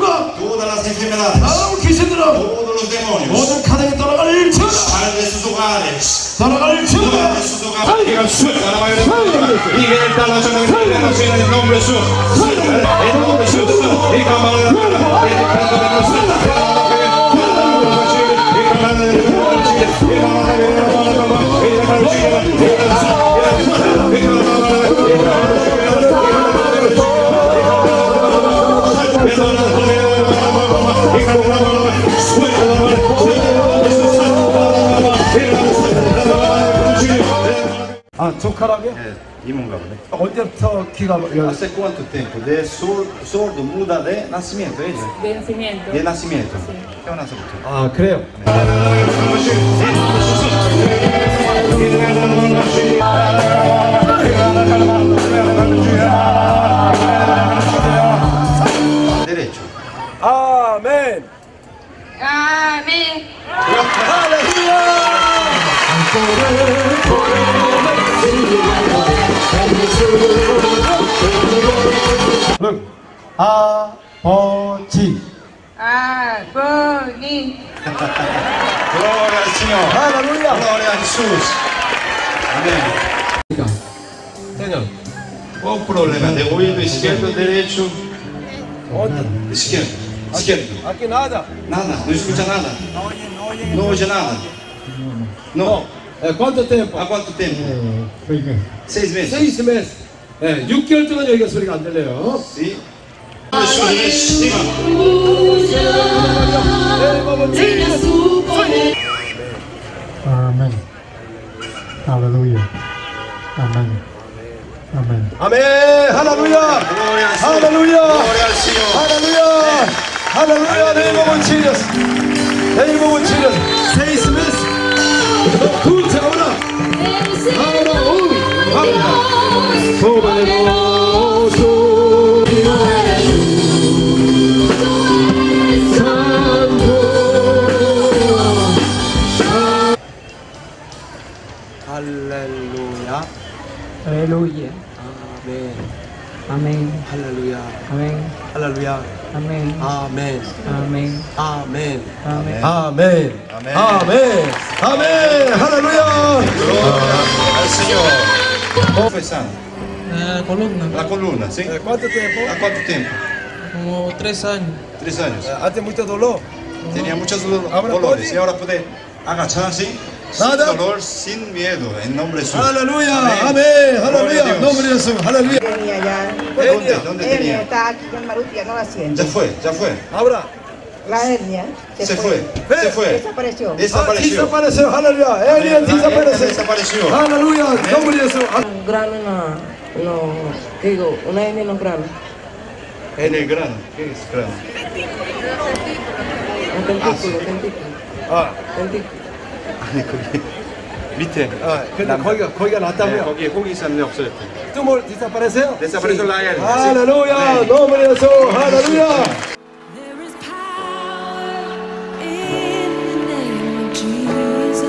병과 todas las enfermedades, 아우 귀신들아 todos los demonios, 모든 가정에 떠나갈지어다 salen de sus hogares, 떠나갈지어다 de sus hogares. Suelta la mayoría y viene el tal noche en el nombre de Jesús. En nombre de Jesús. Y 아 조카라고요? 이문가 보네. 언제부터 귀가 열렸어요? ¿Hace cuánto tiempo? De sordo muda de nacimiento ella. De nacimiento. De nacimiento. Sí. ¿Qué van a hacer ustedes? 아 그래요? Derecho. 아멘 Amén. 아버지 Agoní. Gloria al Señor. 할렐루야 Gloria a Jesús. Amén. 세년 ¿Cuál problema? ¿De oído izquierdo, derecho? Izquierdo. Izquierdo. aquí nada Nada, no escucha nada. No oye nada. No. ¿cuánto tiempo? ¿A cuánto tiempo? 6 meses. 6 meses 6개월 동안 여기가 소리가 안 들려요 Sí. Jesús, diga. Amén. Aleluya. Amén. Amén. 아멘 할렐루야 Gloria al Señor. 할렐루야 Gloria al Señor. 할렐루야 할렐루야 내 몸은 치렸어 내 몸은 치렸어 6 meses 굿 ahora 할렐루야 Aleluya. 아멘 Amén. 할렐루야 Amén. 할렐루야 Amén. 아멘 Amén. 아멘 Amén. 아멘 아멘. 아멘 아멘 할렐루야 Gloria al Señor. Confesando. Columna. La columna, ¿sí? ¿Cuánto tiempo? ¿A cuánto tiempo? Como 3 años. 3 años. Hace mucho dolor. Tenía muchos Ahora dolores puede. y ahora puede agacharse sin Nada. dolor, sin miedo, en nombre de Jesús. 할렐루야 아멘 Gloria a 할렐루야 Dios. nombre de Jesús 할렐루야 Tenía ya. ¿Dónde? ¿Dónde Hernia tenía? está aquí en Marutia, no la siento. Ya fue, ya fue. 아브라 La hernia Se fue, se fue. Desapareció. Desapareció. desapareció 할렐루야 La 에리언 hernia desapareció desapareció. 할렐루야 nombre de Jesús Un grano digo, una hernia en los granos. En el grano. ¿Qué es grano? Un tentículo, tentículo. 아, 아니 거기 밑에. 근데 거기가 낫다고요? 거기에 고기 있었는데 없어졌대. tumor desapareció Desapareció la hernia. 할렐루야 Sí. nombre de Jesús 할렐루야 There is power in the name of Jesus.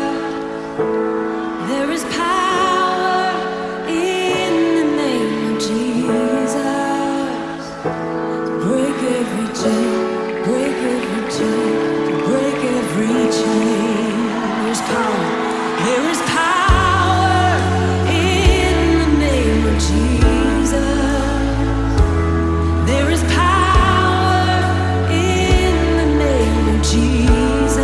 There is power in the name of Jesus. To break every chain, break every chain, to break every chain. There's power. There is power in the name of Jesus. There is power in the name of Jesus.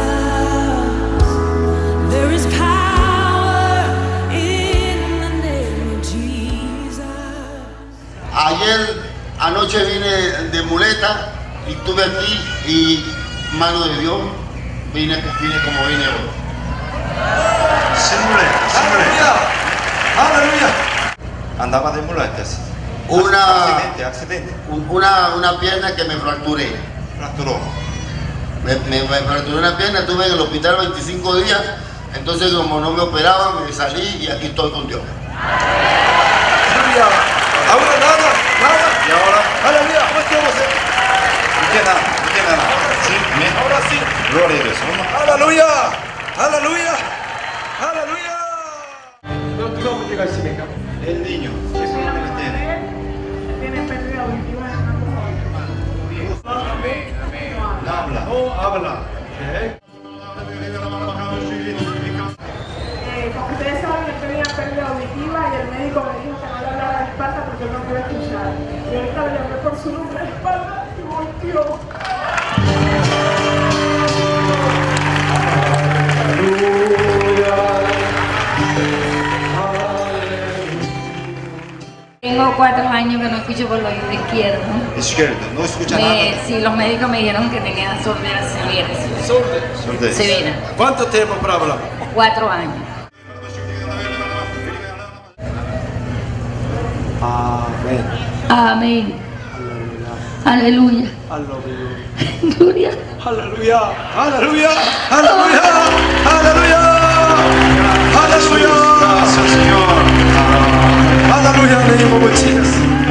There is power in the name of Jesus. Ayer anoche vine de muleta y estuve aquí y mano de Dios vine como vine hoy. Sin muleta, sin muleta. 할렐루야 Andaba de muletas. Una, Accidente. una pierna que me fracturé. Fracturó. Me fracturé una pierna, estuve en el hospital 25 días, entonces como no me operaban, me salí y aquí estoy con Dios. 할렐루야 아브라 나다 Y ahora, 할렐루야 어떻게 보세요 no queda nada. ¿Sí? Amén. ahora sí Gloria a Dios. Vamos. 할렐루야 할렐루야 할렐루야 누가 문제가 있습니까? El niño. ¿Qué problema tiene? Tiene pérdida auditiva. Habla. No habla. Okay. Como ustedes saben, yo tenía pérdida auditiva y el médico me dijo que no le hablara de espalda porque no podía escuchar. Y ahorita le llamé por su nombre de espalda y volteó. Tengo 4 años que no escucho por el oído izquierdo. Izquierdo, no escucha nada. Sí, los médicos me dijeron que tenía sordera severa. Sordera. Severa. ¿Cuánto tiempo para hablar? 4 años. Amén. Amén. Aleluya. Aleluya. Gloria. Aleluya. Aleluya. Aleluya. Aleluya. Aleluya. Gracias, Señor. Aleluya. En el nombre de Jesús.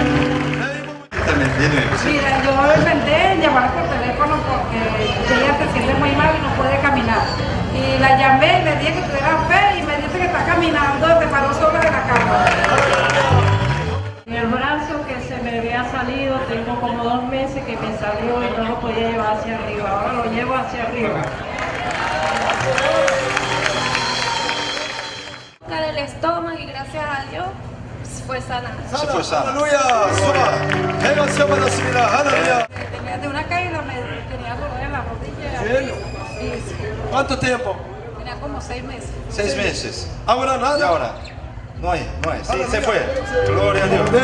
Mira, yo intenté llamar por teléfono porque ella se siente muy mal y no puede caminar. Y la llamé y le dije que tuviera fe y me dice que está caminando, se paró sola de la cama. El brazo que se me había salido, tengo como 2 meses que me salió y no lo podía llevar hacia arriba. Ahora lo llevo hacia arriba. Del estómago y gracias a Dios fue sana. Se fue sana. Aleluya. Suba. 해가시오 받았습니다. 할렐루야. Tenía de una caída, tenía dolor en la rodilla. ¿Serio? Sí. ¿Cuánto tiempo? Tenía como 6 meses. 6 meses. Ahora ¿Y nada. ahora? No hay, no hay. Sí, se fue. Gloria a Dios.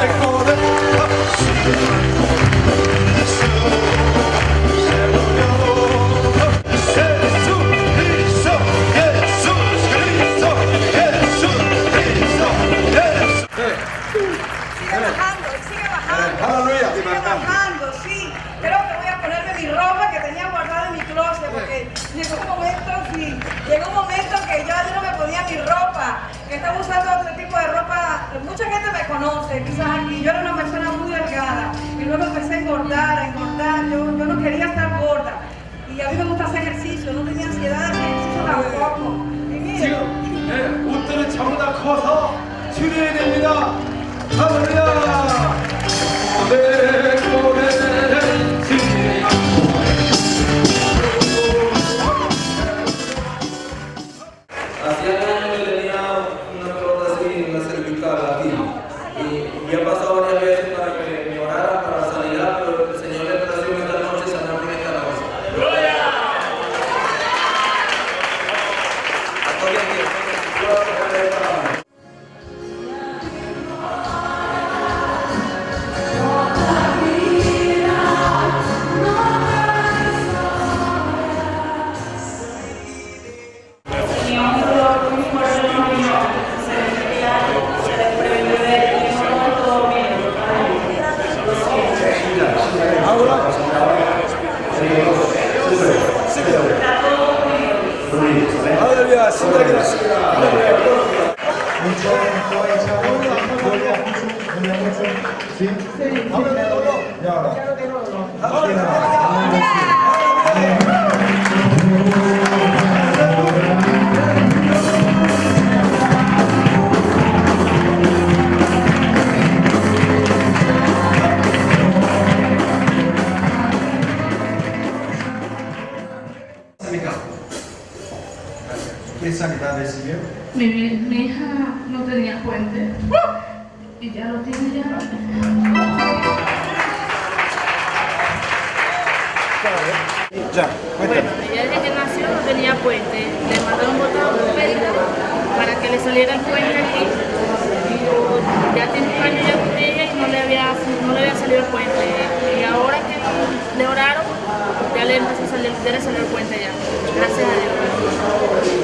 Sigue bajando, Aleluya. sigue bajando, sí. Creo que voy a ponerme mi ropa que tenía guardada en mi closet porque llegó un momento que yo no me ponía mi ropa, que estaba usando otro tipo de ropa. Mucha gente me conoce, quizás aquí. Yo era una persona muy delgada y luego empecé a engordar. Yo no quería estar gorda y a mí me gusta hacer ejercicio, no tenía ansiedad de ejercicio tampoco. Y mire, 지금 옷들은 전부 다 커서 줄여야 됩니다. 할렐루야. 내 고뇌를 Hacía años que tenía una prótesis en la cervical aquí y ya he pasado varias veces para que me orara para la sanidad, pero el Señor le trajo esta noche y sanarme esta noche. ¡Gloria! 할렐루야. 신나게 났습니다. ¿Qué sanidad recibió? Mi hija no tenía puente y ya lo tiene ya. Ya, cuéntame. Bueno, ella desde que nació no tenía puente. Le mandaron botar ortopédica para que le saliera el puente aquí. Y ya tiene 1 año ya con ella y no le había salido el puente. Y ahora que le oraron, ya le empezó a salir, ya le salió el puente ya. Gracias a Dios.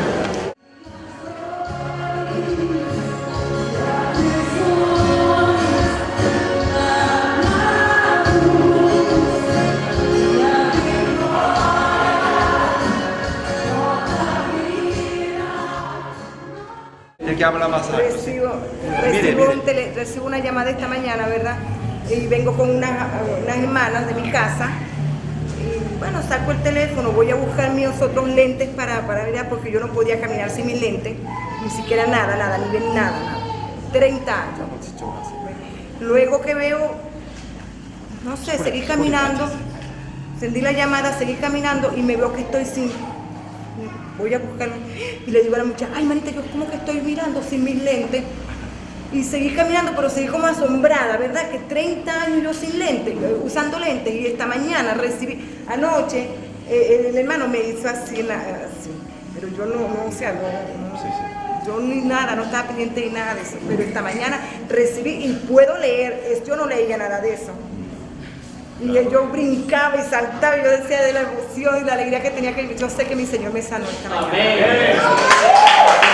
El que habla más alto. Recibo una llamada esta mañana, ¿verdad? Y vengo con unas hermanas de mi casa. Y bueno, saco el teléfono, voy a buscar mis otros lentes para mirar, porque yo no podía caminar sin mis lentes, ni siquiera nada, ni ver nada. 30 años. Luego que veo no sé, seguí caminando, encendí la llamada, seguí caminando y me veo que estoy sin, voy a buscarlo, y le digo a la muchacha, ay manita, yo como que estoy mirando sin mis lentes, y seguí caminando, pero seguí como asombrada, ¿verdad? Que 30 años yo sin lentes, usando lentes, y esta mañana recibí, anoche, el hermano me hizo así, pero yo no, o sea, yo ni nada, no estaba pendiente de nada de eso, pero esta mañana recibí y puedo leer, yo no leía nada de eso. Y yo brincaba y saltaba y yo decía de la emoción y la alegría que tenía, que yo sé que mi Señor me sanó esta mañana. Amén.